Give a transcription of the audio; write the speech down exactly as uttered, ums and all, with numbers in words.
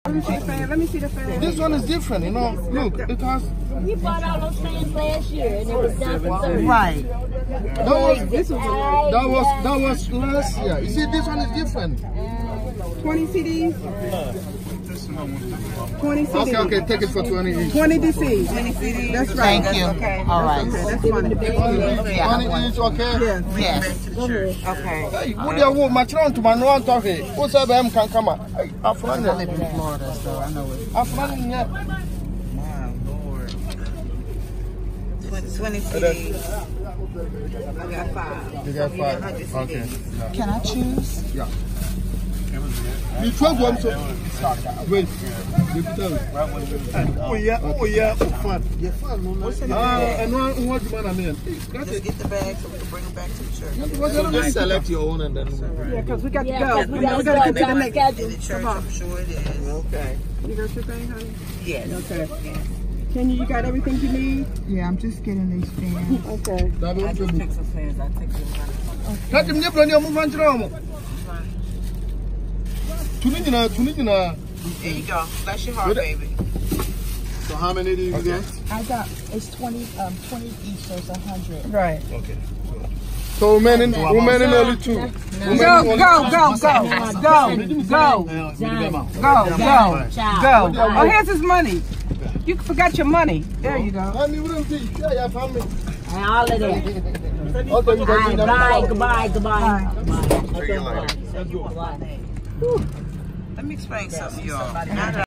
Let me see the fan. Let me see the fan. This one is different, you know. Look, it has. We bought all those fans last year, and it was down for thirty. Right. That was this was that was that was last year. You see, this one is different. Twenty C Ds. Twenty C Ds. Okay, okay, take it for twenty each. Twenty D Cs. Twenty C Ds. That's right. Thank you. Okay. All right. Okay, that's funny. Twenty each, okay? Yes. Yes. Okay. Hey, what do you want? My children to my no talking. What's up, M can come up. I'm from I live in Florida, so I know it. I'm from My Lord. twenty C Ds. I got five. You got five. Okay. Can I choose? Yeah. You twelve one so wait. Oh yeah, oh yeah, oh fun. Yeah, fun. Ah, and one what you wanna mean? Just get the bag so we can bring them back to the church. So just select your own and then Yeah, because we got to Yeah, go. we We gotta got to go. get to the next. Schedule. The church, I'm sure it is. okay. You got your thing, honey? Yes. Okay. Kenny, you got everything you need? Yeah, I'm just getting these fans. Okay. I just take some fans. I take them. Cut them nip on your move on to Tunina, Tunina. There you go. Bless your heart, baby. So how many do you get? I got, it's twenty, um, twenty each, so it's a hundred. Right. Okay. So women, women in only two. Go, go, go, go, go, go, go, go, go, go. Oh, here's his money. You forgot your money. There you go. And all of that. Okay, All right, bye, goodbye, goodbye. Goodbye. Let me explain something to y'all.